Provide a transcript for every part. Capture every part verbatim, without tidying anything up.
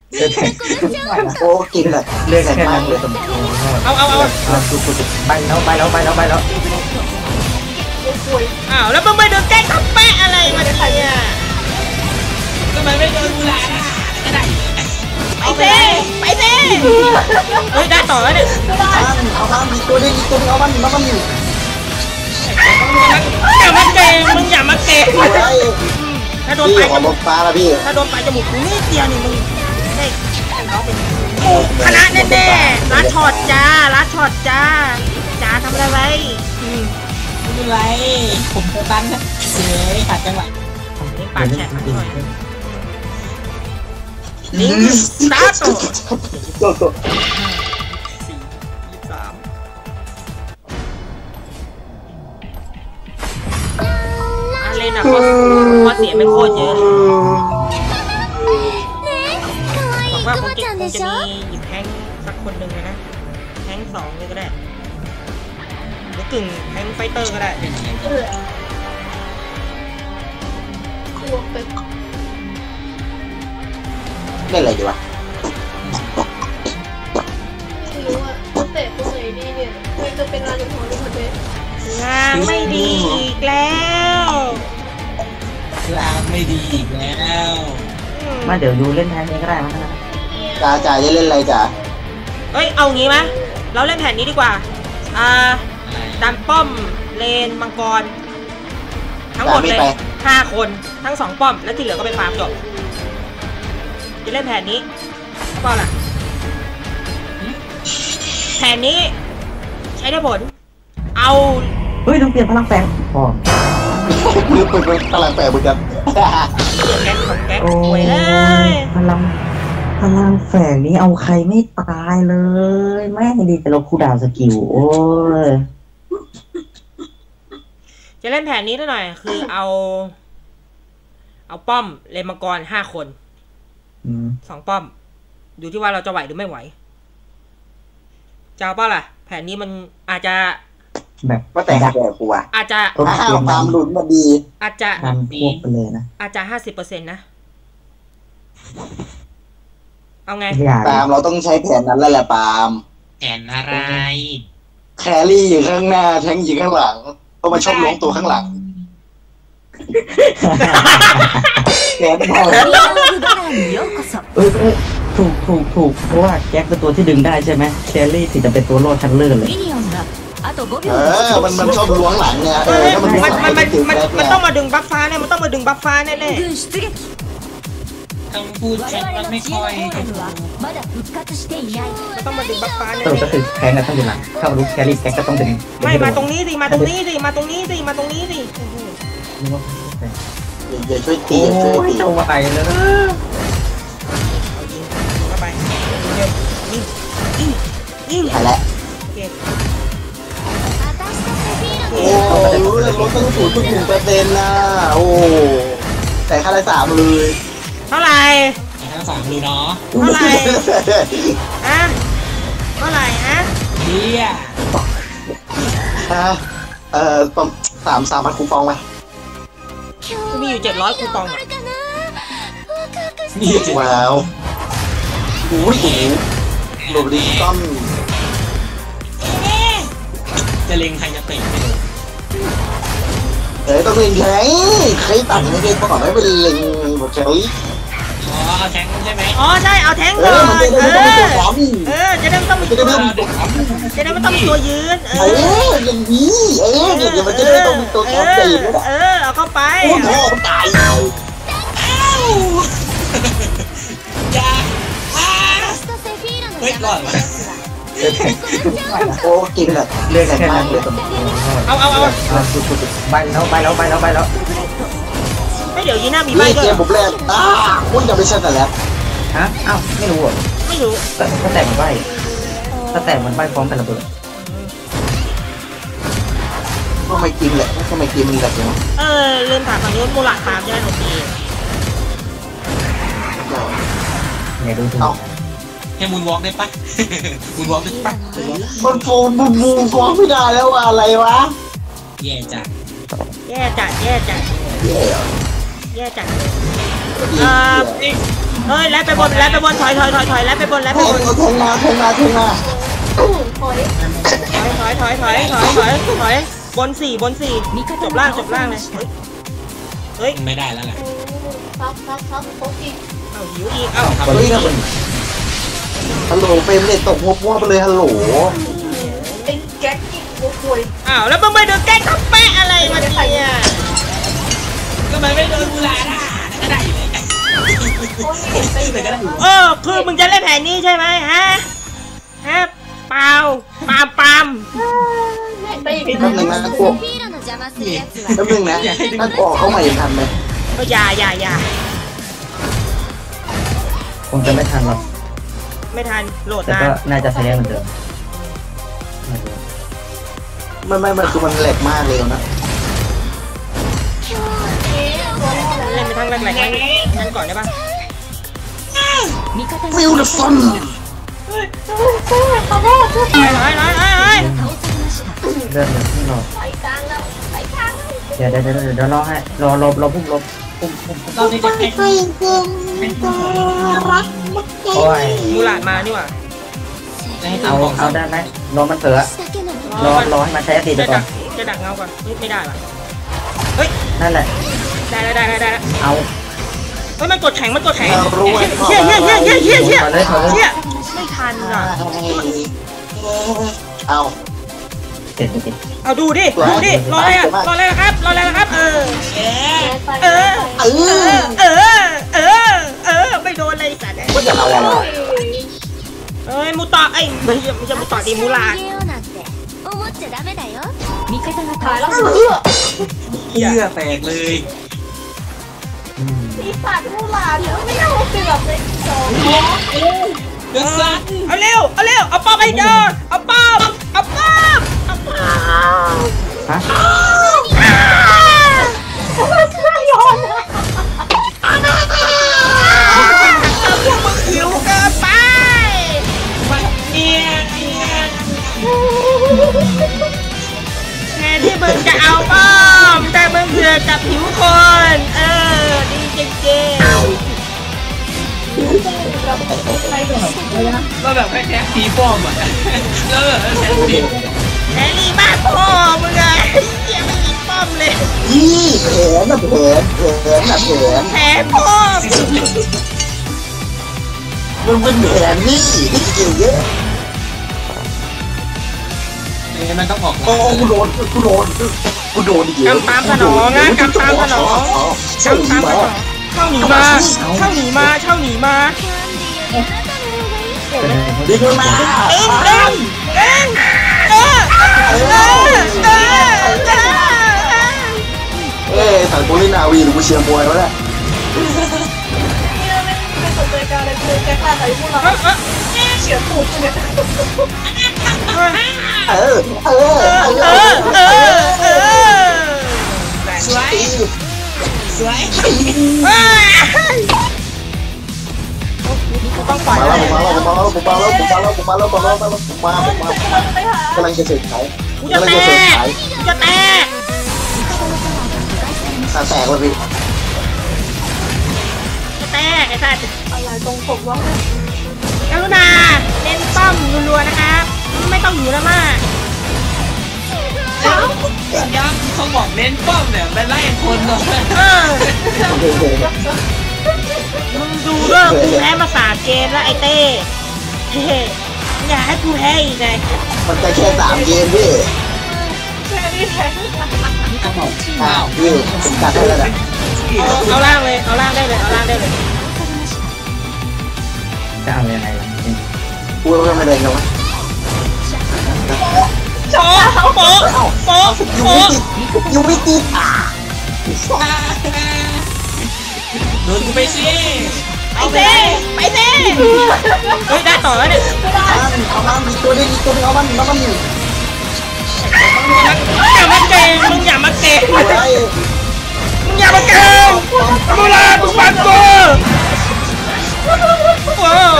โอ้กินเลยเลือกแค่นั้นเลยสมควรเอาเอาเอาดูดูใบแล้วใบแล้วใบแล้วใบแล้วอ้าวแล้วมึงไม่โดนแกล้งทำแปะอะไรมาเนี่ยทำไมไม่โดนกูล่ะไปเซ่ไปเซ่เฮ้ยได้ต่อแล้วเนี่ยเอาบ้านมีตัวนึงมีตัวนึงเอาบ้านเอาบ้านอยู่อย่ามาเกงมึงอย่ามาเกงถ้าโดนไปจมูกฟ้าละพี่ถ้าโดนไปจมูกกูนี่เดียวนี่มึงได้เขาเป็นคณะแน่แน่รัดช็อตจ้ารัดช็อตจ้าจ้าทำอะไรไว้ไม่เป็นไรผมจะตั้งนะเฮ้ยขาดจังหวะนี่ปาดแฉะหน่อยลิงสตาร์ทโตัวตัวสี่ยี่สามอะไรนะข้อข้อเสียไม่โคตรเยอะบอกว่าคงจะคงจะมีหยิบแทงสักคนหนึ่งเลยนะแทงสองเลยก็ได้หรือกึ่งแทงไฟเตอร์ก็ได้ได้อะไรดีวะไม่รู้อ่ะแต่คนไหนดีเนี่ยไม่จะเป็นร้านอยู่ของลูกค้าเลยงานไม่ดีอีกแล้วลางไม่ดีอีกแล้วมาเดี๋ยวดูเล่นแทนนี้ก็ได้มั้งนะจ่าจ่าจะเล่นอะไรจ่าเอ้ยเอางี้ไหมเราเล่นแผนนี้ดีกว่าอ่าดันป้อมเลนมังกรทั้งหมดเลยห้าคนทั้งสองป้อมแล้วที่เหลือก็ไปฟาร์มจบจะเล่นแผนนี้เปล่าล่ะแผนนี้ใช้ได้ผลเอาเฮ้ยต้องเปลี่ยนพลังแฝงพอลืมเปิดพลังแฝงเหมือนกันแก๊งของแก๊งโอ้ยพลังพลังแฝงนี้เอาใครไม่ตายเลยแม่ดีแต่เราคูดาวสกิลโอ้ยจะเล่นแผนนี้หน่อยคือเอาเอาป้อมเลนมังกรห้าคนสองป้อมดูที่ว่าเราจะไหวหรือไม่ไหวจะเอาเปล่าล่ะแผนนี้มันอาจจะแบบว่าแต่แบบกูอะอาจจะตามหลุนมาดีอาจจะทำพวกไปเลยนะอาจจะห้าสิบเปอร์เซ็นต์นะเอาไงปาล์มเราต้องใช้แผนนั้นแล้วแหละปาล์มแผนอะไรแครี่อยู่ข้างหน้าแทงอยู่ข้างหลังเพราะมันชอบล้วงตัวข้างหลังแผนอะไรเออถูกถูกถูกเพราะว่าแจ็คเป็นตัวที่ดึงได้ใช่ไหมแครี่ถึงจะเป็นตัวโล่ชันเลอร์เลยเออมันมันชอบล้วงหลังเนี่ยเออมันมันมันมันมันต้องมาดึงบัฟฟ้าเนี่ยมันต้องมาดึงบัฟฟ้าแน่แน่ต้องพูดแค่มันไม่ค่อยมันต้องมาดึงบัฟฟ้าเนี่ยก็คือแทงก็ต้องดึงหลังถ้ารู้แครี่แจ็คก็ต้องดึงไม่มาตรงนี้สิมาตรงนี้สิมาตรงนี้สิมาตรงนี้สิอย่าช่วยตีอย่าช่วยตีเอาไปเลยเข้าไปยิงยิงยิงไปแล้วโอ้รู้เลยลดตั้งศูนย์จุดหนึ่งเปอร์เซ็นต์นะโอ้แต่ค่าละสามเลยเท่าไหร่ค่าสามเลยเนาะเท่าไหร่อะเท่าไหร่ฮะเฮียฮะเอ่อประมาณสามสามพันคูปองไหมมีอยู่เจ็ดร้อยคูปองอ่ะนี่ว้าวโอ้ยโอ้โหโรบลิต้อมจะเล็งใครจะเตะไปเลยเอ้ยต้องเล็งแทงใครตัดไม่ได้ก่อนไม่เป็นเล็งหมดเลยอ๋อเอาแทงใช่ไหมอ๋อใช่เอาแทงก่อนเออเออจะได้ไม่ต้องมีตัวจะได้ไม่ต้องมีตัวยืนเอออย่างนี้เออเดี๋ยวมันจะได้ต้องมีตัวแทงตีนเออเอาเข้าไปโอ้โหมันตายอย่าเฮ้ยก่อนโอ้กินเลยเลือกแค่นั้นเลยเอาเอาเอาใบแล้วใบแล้วใบแล้วใบแล้วไม่เดี๋ยวยีน่ามีใบด้วยเกมผมแรกอ้าคุณจะไม่ใช่แต่แล้วฮะอ้าวไม่รู้อ่ะไม่รู้ถ้าแต่มันใบถ้าแต่มันใบพร้อมกันระเบิดก็ไม่กินแหละก็ไม่กินมันแบบนี้เออลืมถามฝั่งนู้นโมลัดตามจะได้หนุกดีเนี่ยดูดูแค่มูนวอล์กได้ปะมูนวอล์กได้ปะมันโฟนมันมูนวอล์กไม่ได้แล้วอะไรวะแย่จัดแย่จัดแย่จัดแย่แย่จัดเอ่อเฮ้ยแล้วไปบนแล้วไปบนถอยถอยถอยถอยแล้วไปบนแล้วไปบนเอาทงมาทงมาทงมาถอยถอยถอยถอยถอยถอยถอยถอยบนสี่บนสี่จบล่างจบล่างเลยเฮ้ยไม่ได้แล้วแหละซับซับซับโต๊ะอีกเอาหิวอีกเอ้าเฮ้ยฮัลโหลเฟรมเรทตกมั่วๆไปเลยฮัลโหลเป็นแก๊กอีกโอ้โหอ้าวแล้วมึงไปโดนแกล้งทับแปะอะไรมาเนี่ยก็มันไม่โดนกูลาด่าก็ได้อยู่เลยโอ้ยเห็นไปอีกแต่ก็ได้อยู่เออคือมึงจะเล่นแผนนี้ใช่ไหมฮะฮะเปล่าปามปามเห็นไปอีกแป๊บนึงนะพวกヒーローの邪魔するやつはแป๊บนึงนะนั่นออกเข้าใหม่ทันไหมก็อย่าอย่าอย่าคงจะไม่ทันหรอกไม่ทันโหลดแต่นาก็นน่าจะใช้ได้เหมือนเดิมไม่ไม่ไม่คือมันแหลกมากเลยนะเล่นไปทั้งแรกๆงั้นงั้นก่อนได้ปะฟิลเดอร์ซันขอโทษถอยถอยถอยถอยถอยเลื่อนเลยที่รอไปกลางแล้วไปกลางเดี๋ยวเดี๋ยวเดี๋ยวเดี๋ยวรอให้รอรอรอพุ่มรอพุ่มพุ่มพุ่มเราในจะแข่งโอ้ยมูหลาดมานี่หว่าให้เอาทำของเอาได้ไหมรอมันเสือรอรอให้มันใช้อดีตจะก่อดันกจะดักเงาก่อนไม่ได้ว่ะเฮ้ยนั่นแหละได้แล้วได้แล้วได้แล้วเอาเฮ้ยมันกดแข็งมันกดแข็งรู้ไว้เชี่ยเชี่ยเชี่ยเชี่ยเชี่ยเชี่ยถอยเลยถอยเลยเชี่ยไม่ทันอ่ะเอาเสร็จจริงเอาดูดิดูดิรออะไรอ่ะรออะไรครับรออะไรครับ เออเออเอเอออเออเออไม่โดนเลยสัตว์ก็จะเอาอะไรเอ้ยมูต่อไอ้ไม่ใช่ไม่ใช่มูต่อดีมูลาด逃げようなんて思っちゃダメだよ味方がถ่ายแล้ว倒ก็されเลือเหี้ยแตกเลยอืมปีศาจมูหลาดเดี๋ยวไม่เอาเกือบเลยสองเดือดซันเอาเร็วเอาเร็วเอาป้อมให้เจอเอาป้อมเอาป้อมเอาป้อมฮะโยนพวกมึงหิวเกินไปเนี่ยแทนที่มึงจะเอาป้อมแต่มึงเสือกกับหิวคน เออดีจริงเราแบบแค่แค่ทีป้อมอ่ะแล้วแบบแค่ทีๆแฮร์รี่บ้าพ่อมึงไงเหี้ยไม่ยิงป้อมเลยยี่แผนนะแผนแผนนะแผนแผลป้อมมันเป็นแผนนี่ที่เกี่ยวเยอะมันต้องออกโอ้กูโดนกูโดนกูโดนอีกแล้วกำตามสนองนะกำตามสนองกำตามสนองเข้าหนีมาเข้าหนีมาเข้าหนีมาดีขึ้นมาเอ็งเอ็งเอ็งเออเออเออเออเอ้ยสั่งโบลินาวีหรือกูเชียร์มวยวะเนี่ยเนี่ยไม่ไม่สนใจการเลยคือแก๊กฆ่าใครมูหลาดเฉียดตูดเนี่ยเออเออเออเออเออสวยสวยต้องปล่อยมาแล้แล้ว วผมมาแล้วผมมาแล้วผมมาแล้วผมมาแล้วผมมาแล้วผมมาแล้วผมมาผมมาไปหากำลังจะเสร็จขายกูจะกำลังแตจะเสร็จกขายกูจะแตกขาแตกเลยพี่จะแตกไอ้สัตว์อะไรตรงผมวะกรุณาเน้นป้อมรัวๆนะครับไม่ต้องหิวแล้วมากย้ำเขาบอกเน้นป้อมเนี่ยไปไล่คนเลยเออมึงดูเรื่องกูแพ้มาสามเกมแล้วไอ้เต้เฮ้อย่าให้กูแพ้อีกไงมันจะแค่สามเกมพี่แค่นี้แทนอ้าวพี่ผมกัดให้แล้วนะเอาเอาล่างเลยเอาล่างได้เลยเอาล่างได้เลยจะเอายังไงล่ะจริงพูดเรื่องไม่ได้กันวะโป๊ะโป๊ะโป๊ะยูโป๊ะไม่ติดยูไม่ติดอ่ะโดนกูไปสิไปเต้ไปเต้เฮ้ยได้ต่อแล้วเนี่ยมันเอามันมีตัวนึงอีกตัวนึงเอามันเอามันอยู่อย่ามาเก่งมึงอย่ามาเก่งอะไรมึงอย่ามาเก่งมึงลามึงฟังกูว้าว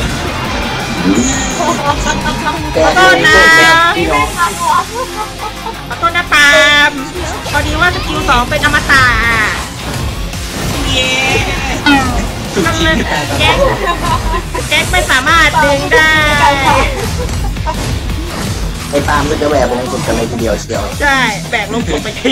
แต่ขอโทษนะพี่น้องขอโทษนะปาล์มพอดีว่าสกิลสองเป็นอมตะเย้ทำไมแก๊กแก๊กไม่สามารถดึงได้ไอ้ตามก็จะแหวกวงสุดกันเลยทีเดียวเชียวใช่แบกลงสุดไปที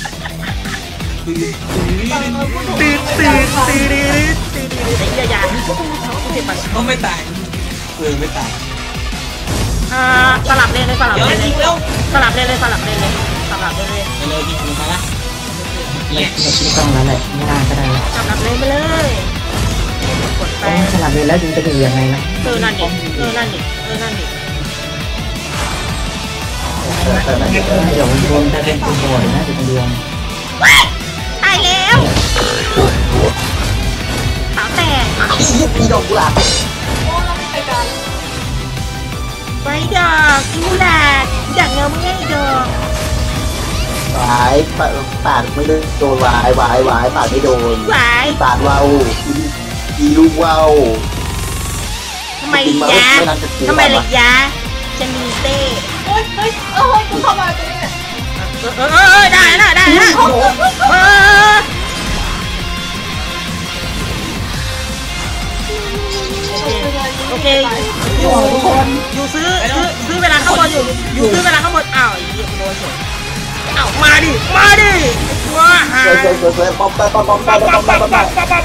ตื่นตื่นตื่นตื่นตื่นไอ้ยายาสิบปันก็ไม่ตายเออไม่ตายอ่าสลับเลนเลยสลับเดี๋ยวเลนเลยิยงเร็วสลับเลนเลยสลับเลนเลยสลับเลนเลยไปเลยยิงลงมาละเย้ไม่ต้องแล้วแหละไม่น่าก็ได้แล้วสลับเลนไปเลยกดไปต้องสลับเลยแล้วจึงจะดูยังไงนะเออนั่นดิเออนั่นดิเออนั่นดิเดี๋ยวมันรวมจะเป็นตัวบอลนะเดี๋ยวมันรวมตายแล้วสาวแตกไอ้เหี้ยปีดอกกุหลาบโอ้เราไม่ไปกันไว้ดอกกิมูลาดดักเงาไม่ได้ดอกหวายปาปาดไม่โดนโดนหวายวายวายปาดไม่โดนหวายปาดเว้าอีลูกเว้าทำไมยะทำไมล่ะยะจะมีเต้เฮ้ยเฮ้ยเฮ้ยกูเข้ามาตรงนี้เนี่ยเออเออเออได้แล้วได้แล้วเออโอเคอยู่อยู่ซื้อซื้อซื้อเวลาข้างบนอยู่อยู่ซื้อเวลาข้างบนอ้าวเหี้ยโดนเฉยอ้าวมาดิมาดิว้าหาเซ่เซ่เซ่ป๊อปป๊อปป๊อปป๊อปป๊อปป๊อปป๊อปป๊อป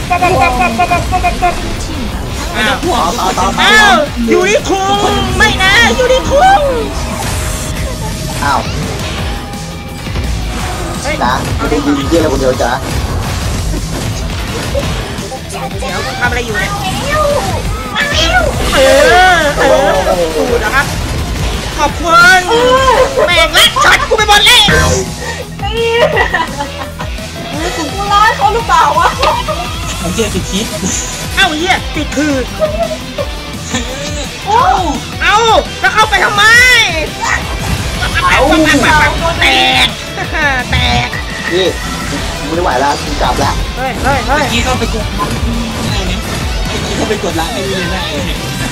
ไม่ต้องห่วงต่อต่อต่ออ้าวอยู่ที่คุงไม่นะอยู่ที่คุงอ้าวเฮ้ยจ้าไม่ได้ยินเยี่ยอะไรคนเดียวจ้าเดี๋ยวทำอะไรอยู่เนี่ยเออเออสูดนะครับขอบคุณแม่งละช็อตกูไปหมดเลยกูร้ายเขาหรือเปล่าวะผมเจอติดคิดเอ้าเหี้ยติดคือโอ้เอ้าแล้วเข้าไปทำไมแตกแตกนี่ไม่ไหวแล้วกลับแล้วเฮ้ยเฮ้ยเฮ้เมื่ยอกี้เข้าไปกดได้เนี่ยเมื่อกี้เข้าไปกดละไอ้นี่เลยได้เลย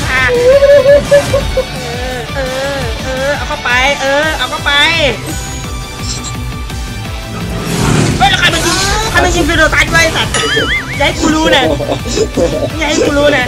เออเออเออเอาเข้าไปเออเอาเข้าไปเฮ้ยแล้วใครมันยิงใครมันยิงฟิโดตายด้วยสัตว์อย่าให้กูรู้นะอย่าให้กูรู้นะ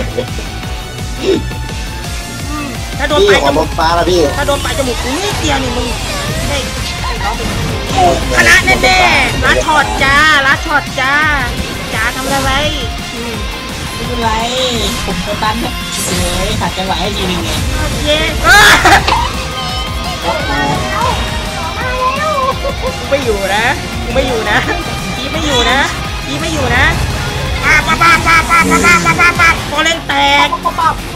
ถ้าโดนพี่ปลายขจอมูรกถฟ้าแล้วพี่ถ้าโดนปลายจมูกกูนี่เตียนี่มึงเฮ้ยคณะแน่ๆลัดช็อตจ้าลัดช็อตจ้าจ้าทำอะไรไว้ไม่เป็นไรผมสตันเนี่ยเฮ้ยขัดจังหวะให้ทีนึงไงเย้ไม่อยู่นะไม่อยู่นะพีไม่อยู่นะพีไม่อยู่นะป้าป้าป้าป้าป้าป้าป้าป้าป้าพอเล่นแตกปปับ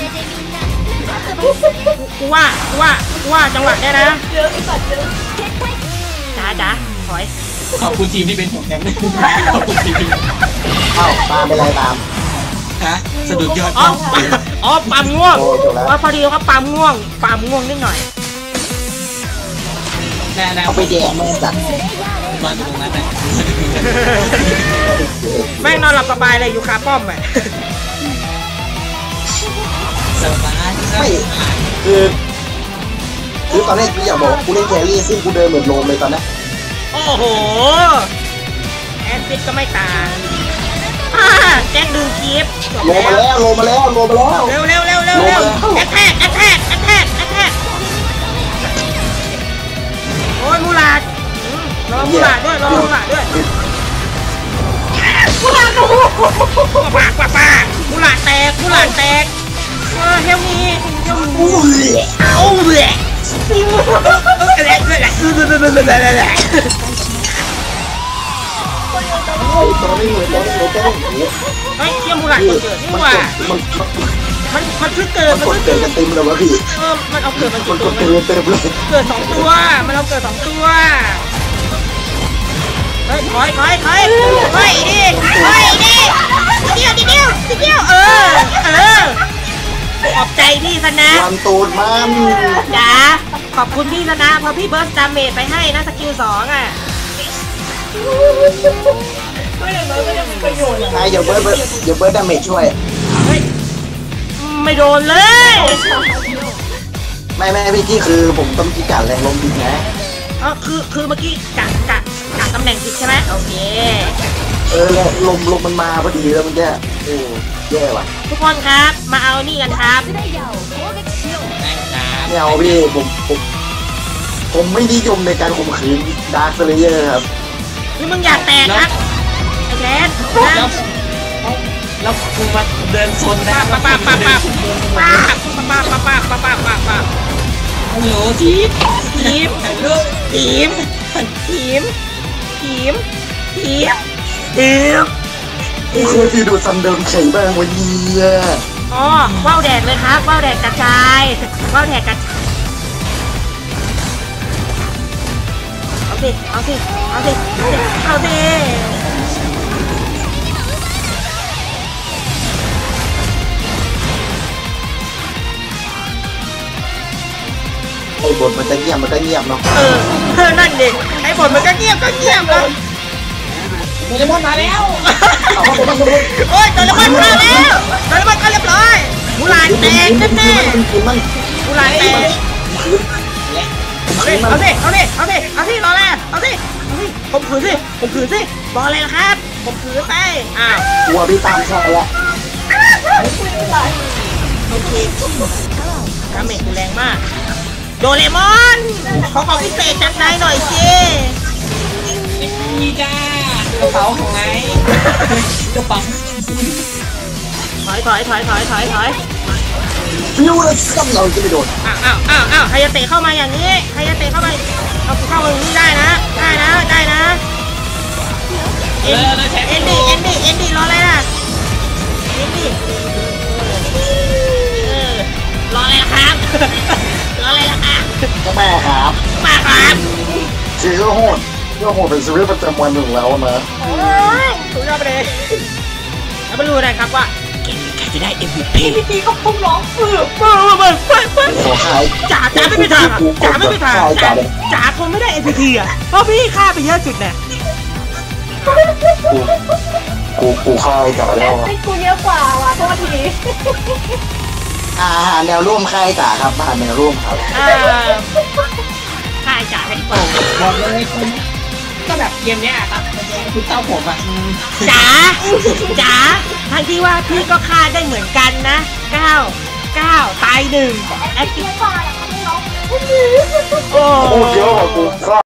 กูว่ากูว่ากูว่าจังหวะเนี้ยนะเยอะไอ้สัตว์เยอะจ้าจ้าถอยขอบคุณทีมที่เป็นผมแข็งขอบคุณทีมที่เอ้าตามเป็นไรตามฮะสะดุดยอดอ๋ออ๋อปามง่วงโอ้จบแล้วว่าพอดีเขาปามง่วงปามง่วงนิดหน่อยแน่ๆเอาไปแดกมันจัดมาตรงนั้นแหละแม่งนอนหลับสบายเลยอยู่คาป้อมอ่ะสบายไม่คือคือตอนแรกกูอยากบอกกูเล่นแครี่ซึ่งกูเดินเหมือนโลมเลยตอนนั้นโอ้โหแอนฟิตก็ไม่ต่างอ่าแจ็คดึงคลิปจบโลมาแล้วแล้วโลมาแล้วโลมาแล้วเร็วเร็วเร็วเร็วเร็วแอคแทกแอคแทกแอคแทกแอคแทกโอ้ยมูลาดอืมรอมูลาดด้วยรอมูลาดด้วยมูลาดโอ้โหปากปากปากมูลาดแตกมูลาดแตกเออเฮลมีเฮลมีโอ้ยโอ้ยอะไรอะไรอะไรโอ้ยตัวนี้เหมือนตัวนี้เหมือนตัวนี้เฮ้ยเชี่ยมูลาดเกิดนี่มันว่ากดมันมันมันคือเกิดมันมันกคืดอเกิเกิดดกันเต็มเลยวะพี่เออมันเอาเกิดมันมันกี่กตัวดเต็มเต็มเลยเกิดสองตัวมันเอาเกิดสองตัวเฮ้ยถอยถอยถอยถอยดิถอยดิเดียวเดียวเดียวเออเออขอบใจพี่ธนะมันตูดมันจ๋าขอบคุณพี่ธนะเพราะพี่เบิร์สดาเมจไปให้นะสกิลสองอ่ะก็อย่างน้อยก็ยังมีประโยชน์ไอ้อย่าเบิร์ดอย่าเบิร์ดดาเมจช่วยเฮ้ยไม่โดนเลยไม่ไม่พี่ที่คือผมต้องกิการแรงลมดินะอ๋อคือคือเมื่อกี้กะกะกะตำแหน่งผิดใช่ไหมโอเคเออลมลมมันมาพอดีแล้วมันแย่โอ้แย่ว่ะทุกคนครับมาเอานี่กันครับスライヤーを攻撃しようได้ครับไม่เอาพี่ผมผมผมไม่นิยมในการข่มขืนดาร์คเลเยอร์ครับนี่มึงอยากแตกครับไอ้แดนแล้วแล้วกูมาเดินซนได้ป้าป้าป้าป้าป้าป้าป้าป้าป้าป้าป้าป้าฮัลโหลทีมทีมฮัลโหลทีมทีมทีมทีมทีมกูเคยพี่ดูซันเดิมไข่บ้างวันนี้อ่ะอ๋อว่าวแดดเลยครับว่าวแดดกระจายว่าวแดดกระเอาสิเอาสิเอาสิเอาสิไอ้บทมันจะเงียบมันก็เงียบเนาะเออเออนั่นดิไอ้บทมันก็เงียบก็เงียบนะโดเรมอนมาแล้วเอาเข้าไปเข้าไปโอ้ยโดนระเบิดมาแล้วโดนระเบิดก็เรียบร้อยมูลานแตกแน่แน่กินมันมูลานแตกเอาสิเอาสิเอาสิเอาสิเอาสิรอแล้วเอาสิเอาสิผมขืนสิผมขืนสิบอกเลยนะครับผมขืนไปอ้าวกลัวพี่ตามชอบแล้วโอเคดาเมจกูแรงมากโดเรมอนขอของพิเศษจากนายหน่อยสินี่จ้ากระเป๋าของไงกระเป๋าถอยถอยถอยถอยถอยถอยฟิวแล้วซ้ำเราจะไม่โดนอ้าวอ้าวอ้าวอ้าวไฮยาเตะเข้ามาอย่างนี้ไฮยาเตะเข้ามาเอาเข้ามาอย่างนี้ได้นะได้นะได้นะเอ็นเอ็นดี้เอ็นดี้เอ็นดี้รออะไรล่ะเอ็นดี้เออรออะไรล่ะครับรออะไรล่ะครับก็แม่ครับมาครับชีวิตโหดเรื่องโหดเป็นชีวิตประจำวันหนึ่งแล้วนะโอ้ยสุดยอดไปเลยแล้วมาดูนะครับว่าเกมนี้ใครจะได้ เอ็ม วี พีพี่ก็พุ่งร้องฝืบเปิดเปิดเปิดเปิดขอขายจ๋าจ๋าไม่มีทางอะจ๋าไม่มีทางจ๋าจ๋าคงไม่ได้ เอ็ม วี พี อ่ะเพราะพี่ฆ่าไปเยอะจุดเนี่ยกูกูกูขายกับแล้วให้กูเยอะกว่าว่ะโทษทีอาหารแนวร่วมค่ายจ๋าครับอาหารแนวร่วมครับเออฆ่าจ๋าให้โตบอกเลยคุณก็แบบเกมเนี้ยครับมันจะคุณเต้าผมอ่ะจ๋าจ๋าทั้งที่ว่าพี่ก็ฆ่าได้เหมือนกันนะเก้าเก้าตายหนึ่งแอคทีฟกว่าแล้วก็ไม่ร้องโอ้โคตรเยอะกว่ากู